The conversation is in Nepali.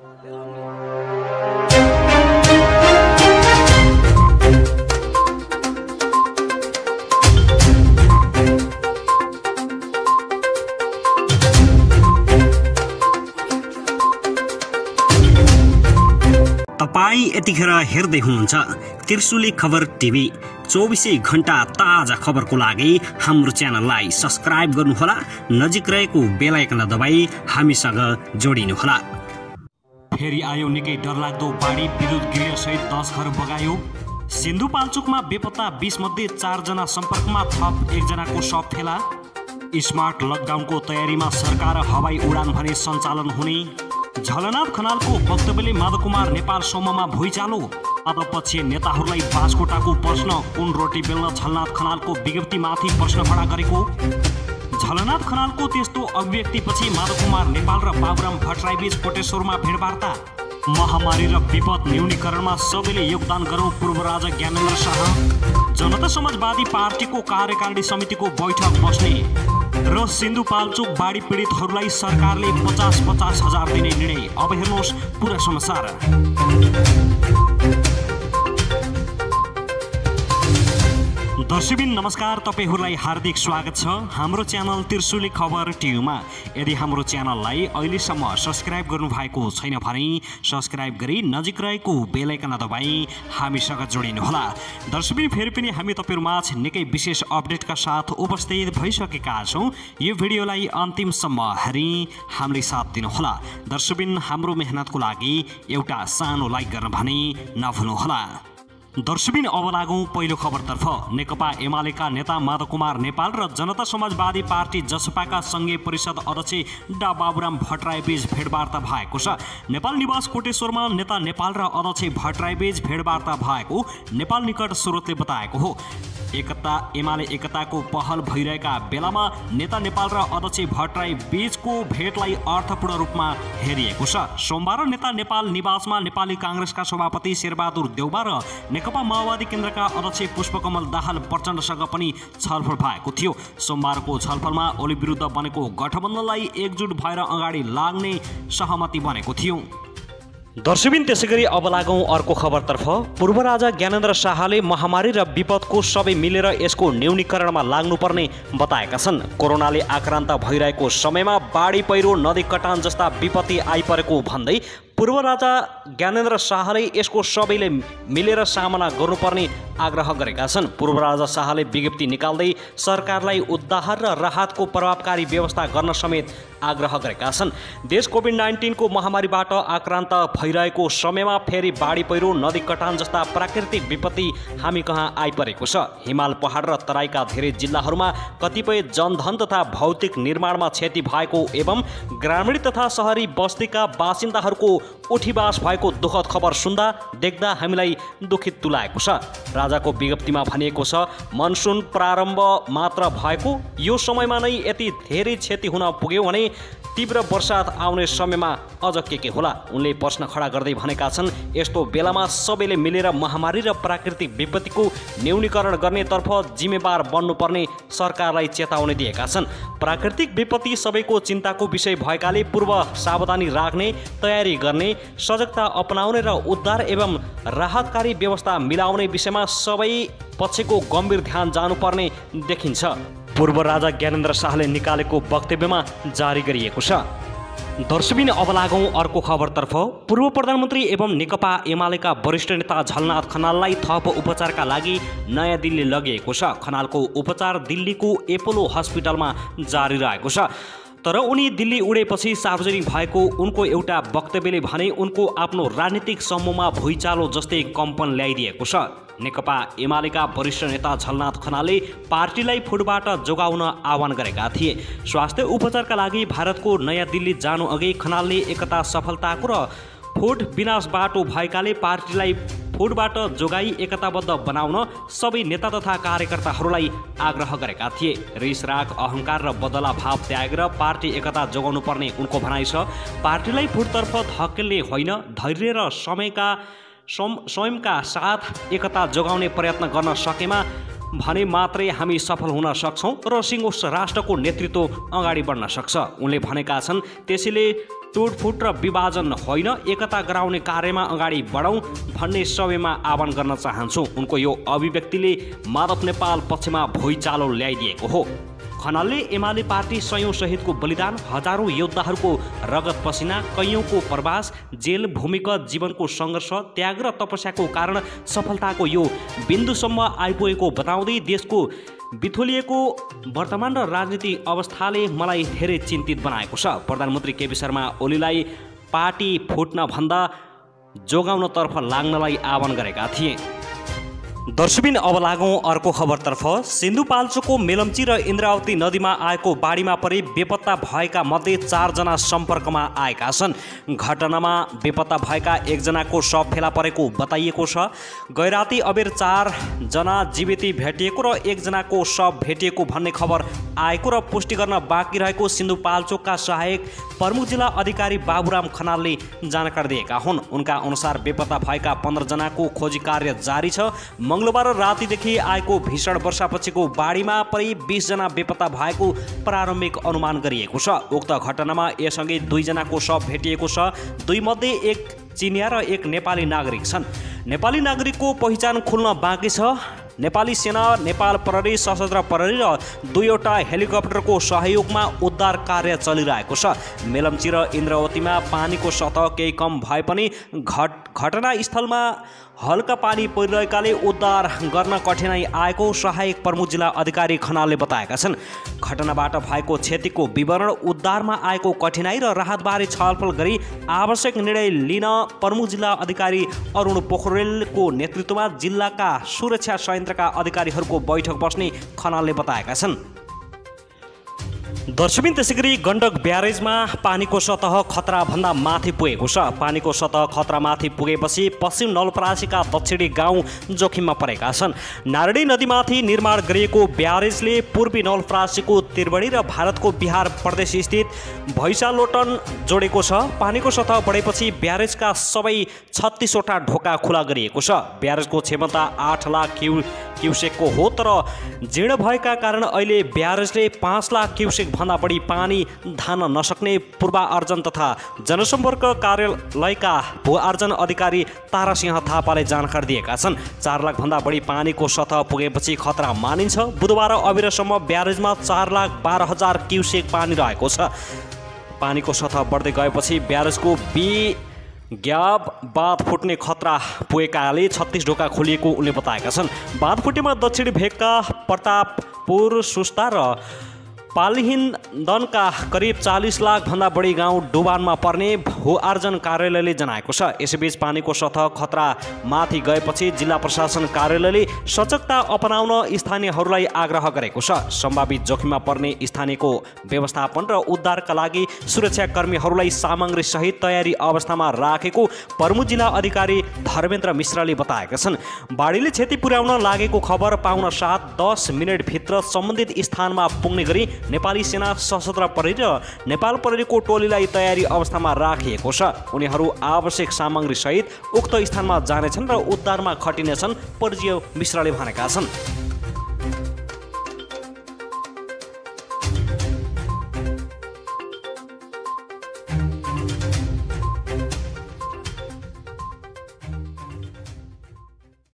तपाई यतिखेर हेर्दै हुनुहुन्छ त्रिशुली खबर टिभी। 24 घण्टा ताजा खबरको लागि हाम्रो च्यानललाई सब्स्क्राइब गर्नुहोला, नजिक रहेको बेल आइकन दबाई हामीसँग जोडिनुहोला। फेरि आयो निकै डरलाग्दो बाढी, विद्युत गृह सहित 10 घर बगायो। सिन्धुपाल्चोकमा बेपत्ता 20 मध्ये 4 जना सम्पर्कमा, थप 1 जनाको शव फेला। स्मार्ट लकडाउनको तयारीमा सरकार, हवाई उडान भने सञ्चालन हुने। झलनाथ खनालको वक्तव्यले माधवकुमार नेपाल सम्ममा भुइँचालो। अध्यक्षीय नेताहरूलाई बास्कोटाको प्रश्न, कुन रोटी बेल्न झलनाथ खनालको विज्ञप्तिमाथि प्रश्न खडा गरेको। झलनाथ खनालको त्यस्तो अभिव्यक्तिपछि माधवकुमार नेपाल र बाबुराम भट्टराईबीच कोटेश्वरमा भेटवार्ता। महामारी र विपद न्यूनीकरणमा सबैले योगदान गरौँ, पूर्व राजा ज्ञानेन्द्र शाह। जनता समाजवादी पार्टीको कार्यकारिणी समितिको बैठक बस्ने र सिन्धुपाल्चोक बाढी पीडितहरूलाई सरकारले 50-50 हजार दिने निर्णय। अब हेर्नुहोस् पुरा समाचार। दर्शकबिन नमस्कार, तपाईहरूलाई हार्दिक स्वागत छ हाम्रो च्यानल त्रिशुली खबर टिभीमा। यदि हाम्रो च्यानललाई अहिलेसम्म सब्स्क्राइब गर्नुभएको छैन भने सब्स्क्राइब गरी नजिक रहेको बेल आइकन दबाई हामीसँग जोडिनुहोला। दर्शकबिन फेरि पनि हामी तपाईहरुमाझ निकै विशेष अपडेटका साथ उपस्थित भइसकेका छौं। यो भिडियोलाई अन्तिमसम्म हेरी हामीलाई साथ दिनुहोला। दर्शकबिन हाम्रो मेहनतको लागि एउटा सानो लाइक गर्न भने नभुल्नुहोला। दर्शकबिन अब लागौं पहिलो खबरतर्फ। नेकपा एमालेका नेता माधवकुमार नेपाल र जनता समाजवादी पार्टी जसपाका संघीय परिषद अध्यक्ष डा बाबुराम भट्टराईबीच भेटवार्ता भएको छ। नेपाल निवास कोटेश्वरमा नेता नेपाल र अध्यक्ष भट्टराईबीच भेटवार्ता भएको नेपाल निकट स्रोतले बताएको हो। एमाले एकताको पहल भइरहेका बेलामा नेता नेपाल र अध्यक्ष भट्टराई बीचको भेटलाई अर्थपूर्ण रूपमा हेरिएको छ। सोमबार नेता नेपाल निवासमा नेपाली कांग्रेसका सभापति शेरबहादुर देउबा र नेकपा माओवादी केन्द्रका अध्यक्ष पुष्पकमल दाहाल प्रचण्डसँग पनि छलफल भएको थियो। सोमबारको छलफलमा ओली विरुद्ध बनेको गठबन्धनलाई एकजुट भएर अगाडि लाग्ने सहमति बनेको थियो। दर्शकबिन त्यसैगरी अब लागौं अर्को खबरतर्फ। पूर्व राजा ज्ञानेन्द्र शाहले महामारी र विपदको सबै मिलेर यसको न्यूनीकरणमा लाग्नुपर्ने बताएका छन्। कोरोनाले आक्रान्त भइरहेको समयमा बाढी, पहिरो, नदी कटान जस्ता विपत्ति आइपरेको भन्दै पूर्व राजा ज्ञानेन्द्र शाहले यसको सबैले मिलेर सामना गर्नुपर्ने आग्रह गरेका छन्। पूर्व राजा शाहले विज्ञप्ति निकाल्दै सरकारलाई उद्धार र राहतको प्रभावकारी व्यवस्था गर्न समेत आग्रह गरेका छन्। देश कोभिड-19 को महामारीबाट आक्रान्त भइरहेको समयमा फेरि बाढी, पहिरो, नदी कटान जस्ता प्राकृतिक विपत्ति हामी कहाँ आइपरेको छ। हिमाल, पहाड र तराईका धेरै जिल्लाहरूमा कतिपय जनधन तथा भौतिक निर्माणमा क्षति भएको एवं ग्रामीण तथा शहरी बस्तीका बासिन्दाहरूको उठीबास भएको दुःखद खबर सुन्दा देख्दा हामीलाई दुखित तुल्याएको छ। राजाको विज्ञप्तिमा भनिएको छ, मनसुन प्रारम्भ मात्र भएको यो समयमा नै यति धेरै क्षति हुन पुग्यो भने तीव्र वर्षात आउने समयमा अझ के होला। उनले प्रश्न खडा गर्दै भनेका छन्, यस्तो बेलामा सबैले मिलेर महामारी र प्राकृतिक विपत्तिको न्यूनीकरण गर्नेतर्फ जिम्मेवार बन्नुपर्ने सरकारलाई चेतावनी दिएका छन्। प्राकृतिक विपत्ति सबैको चिन्ताको विषय भएकाले पूर्व सावधानी राख्ने, तयारी गर्ने, सजगता अपनाउने र उद्धार एवं राहतकारी व्यवस्था मिलाउने विषयमा सबै पक्षको गम्भीर ध्यान जानुपर्ने देखिन्छ। पूर्व राजा ज्ञानेन्द्र शाहले निकालेको वक्तव्यमा जारी गरिएको छ। दर्शकबिन अब लागौं अर्को खबरतर्फ। पूर्व प्रधानमन्त्री एवं नेकपा एमालेका वरिष्ठ नेता झलनाथ खनाललाई थप उपचारका लागि नयाँ दिल्ली लगिएको छ। खनालको उपचार दिल्लीको एपोलो हस्पिटलमा जारी रहेको छ। तर उनी दिल्ली उडेपछि सार्वजनिक भएको उनको एउटा वक्तव्यले भने उनको आफ्नो राजनीतिक समूहमा भुइँचालो जस्तै कम्पन ल्याइदिएको छ। नेकपा एमालेका वरिष्ठ नेता झलनाथ खनालले पार्टीलाई फुटबाट जोगाउन आह्वान गरेका थिए। स्वास्थ्य उपचारका लागि भारतको नयाँ दिल्ली जानु अघि खनालले एकता, सफलताको र फुट विनाश बाटो भएकाले पार्टीलाई फुटबाट जोगाई एकताबद्ध बनाउन सबै नेता तथा कार्यकर्ताहरूलाई आग्रह गरेका थिए। रिस, राग, अहंकार र बदला भाव त्यागेर पार्टी एकता जोगाउनु पर्ने उनको भनाइ छ। पार्टीलाई फुटतर्फ धकेल्ने होइन, धैर्य र स्वयंका साथ एकता जोगाउने प्रयत्न गर्न सकेमा भने मात्रै हामी सफल हुन सक्छौँ र सिंह राष्ट्रको नेतृत्व अगाडि बढ्न सक्छ। उनले भनेका छन्, त्यसैले टुटफुट र विभाजन होइन, एकता गराउने कार्यमा अगाडि बढौँ भन्ने सबैमा आह्वान गर्न चाहन्छु। उनको यो अभिव्यक्तिले माधव नेपाल पक्षमा भुइँचालो ल्याइदिएको हो। खनालले एमाले पार्टी सयौं शहीदको बलिदान, हजारौं योद्धाहरूको रगत पसिना, कैयौंको प्रवास, जेल, भूमिगत जीवनको सङ्घर्ष, त्याग र तपस्याको कारण सफलताको यो बिन्दुसम्म आइपुगेको बताउँदै देशको बिथोलिएको वर्तमान र राजनीतिक अवस्थाले मलाई धेरै चिन्तित बनाएको छ। प्रधानमन्त्री केपी शर्मा ओलीलाई पार्टी फुट्न भन्दा जोगाउनतर्फ लाग्नलाई आह्वान गरेका थिए। दर्शकबिन अब लागौँ अर्को खबरतर्फ। सिन्धुपाल्चोकको मेलम्ची र इन्द्रावती नदीमा आएको बाढीमा परि बेपत्ता भएका मध्ये 4 जना सम्पर्कमा आएका छन्। घटनामा बेपत्ता भएका 1 जनाको शव फेला परेको बताइएको छ। गैराती अबेर 4 जना जीवित भेटिएको र 1 जनाको शव भेटिएको भन्ने खबर आएको र पुष्टि गर्न बाँकी रहेको सिन्धुपाल्चोकका सहायक प्रमुख जिल्ला अधिकारी बाबुराम खनालले जानकारी दिएका हुन्। उनका अनुसार बेपत्ता भएका 15 जनाको खोजी कार्य जारी छ। मंगलबार रातिदेखि आएको भीषण वर्षापछिको बाढीमा परि 20 जना बेपत्ता भएको प्रारम्भिक अनुमान गरिएको छ। उक्त घटनामा यससँगै 2 जनाको शव भेटिएको छ। 2 मध्ये 1 चिनिया र 1 नेपाली नागरिक छन्। नेपाली नागरिकको पहिचान खुल्न बाँकी छ। नेपाली सेना, नेपाल प्रहरी, सशस्त्र प्रहरी र 2वटा हेलिकप्टरको सहयोगमा उद्धार कार्य चलिरहेको छ। मेलम्ची र इन्द्रावतीमा पानीको सतह केही कम भए पनि घटनास्थलमा हल्का पानी परिरहेकाले उद्धार गर्न कठिनाई आएको सहायक प्रमुख जिल्ला अधिकारी खनालले बताएका छन्। घटनाबाट भएको क्षतिको विवरण, उद्धारमा आएको कठिनाई र राहतबारे छलफल गरी आवश्यक निर्णय लिन प्रमुख जिल्ला अधिकारी अरुण पोखरेलको नेतृत्वमा जिल्लाका सुरक्षा संयन्त्रका अधिकारीहरूको बैठक बस्ने खनालले बताएका छन्। दर्शकबिन त्यसैगरी गण्डक ब्यारेजमा पानीको सतह खतराभन्दा माथि पुगेको छ। पानीको सतह खतरामाथि पुगेपछि पश्चिम नवलपरासीका दक्षिणी गाउँ जोखिममा परेका छन्। नारायणी नदीमाथि निर्माण गरिएको ब्यारेजले पूर्वी नवलपरासीको त्रिवेणी र भारतको बिहार प्रदेश स्थित भैँसालोटन जोडेको छ। पानीको सतह बढेपछि ब्यारेजका सबै 36 वटा ढोका खुला गरिएको छ। ब्यारेजको क्षमता 8 लाख क्युसेकको हो, तर जीर्ण भएका कारण अहिले ब्यारेजले 5 लाख क्युसेक भन्दा बढी पानी धान्न नसक्ने पूर्वार्जन तथा जनसम्पर्क कार्यालयका भूआर्जन अधिकारी तारासिंह थापाले जानकारी दिएका छन्। 4 लाख भन्दा बढी पानीको सतह पुगेपछि खतरा मानिन्छ। बुधबार अबेरसम्म ब्यारेजमा 4,12,000 क्युसेक पानी रहेको छ। पानीको सतह बढ्दै गएपछि ब्यारेजको ग्याप बाँध फुट्ने खतरा पुगेकाले 36 ढोका खोलिएको उनले बताएका छन्। बाँध फुटेमा दक्षिणी भेगका प्रतापपुर, सुस्ता र पालिहिन्दनका करिब 40 लाख भन्दा बढी गाउँ डुबानमा पर्ने भूआर्जन कार्यालयले जनाएको छ। यसैबीच पानीको सतह खतरा माथि गएपछि जिल्ला प्रशासन कार्यालयले सचेतता अपनाउन स्थानीयहरूलाई आग्रह गरेको छ। सम्भावित जोखिममा पर्ने स्थानीयको व्यवस्थापन र उद्धारका लागि सुरक्षाकर्मीहरूलाई सामग्री सहित तयारी अवस्थामा राखेको प्रमुख जिल्ला अधिकारी धर्मेन्द्र मिश्रले बताएका छन्। बाढीले क्षति पुर्याउन लागेको खबर पाउन साथ 10 मिनेटभित्र सम्बन्धित स्थानमा पुग्ने गरी नेपाली सेना, सशस्त्र प्रहरी र नेपाल प्रहरीको टोलीलाई तयारी अवस्थामा राखिएको छ। उनीहरू आवश्यक सामग्री सहित उक्त स्थानमा जानेछन् र उद्धारमा खटिनेछन्, प्रजियो मिश्रले भनेका छन्।